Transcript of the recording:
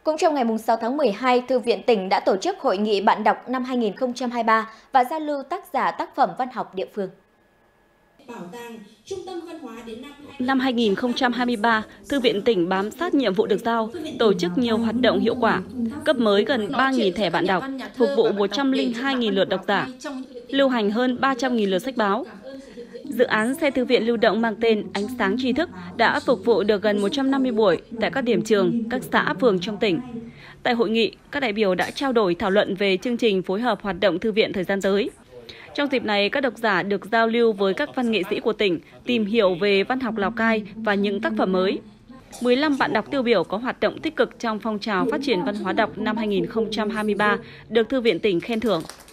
Cũng trong ngày 6 tháng 12, Thư viện tỉnh đã tổ chức Hội nghị bạn đọc năm 2023 và giao lưu tác giả tác phẩm văn học địa phương. Năm 2023, Thư viện tỉnh bám sát nhiệm vụ được giao, tổ chức nhiều hoạt động hiệu quả, cấp mới gần 3.000 thẻ bạn đọc, phục vụ 102.000 lượt độc giả, lưu hành hơn 300.000 lượt sách báo. Dự án xe thư viện lưu động mang tên Ánh sáng tri thức đã phục vụ được gần 150 buổi tại các điểm trường, các xã, phường trong tỉnh. Tại hội nghị, các đại biểu đã trao đổi thảo luận về chương trình phối hợp hoạt động thư viện thời gian tới. Trong dịp này, các độc giả được giao lưu với các văn nghệ sĩ của tỉnh, tìm hiểu về văn học Lào Cai và những tác phẩm mới. 15 bạn đọc tiêu biểu có hoạt động tích cực trong phong trào phát triển văn hóa đọc năm 2023 được Thư viện tỉnh khen thưởng.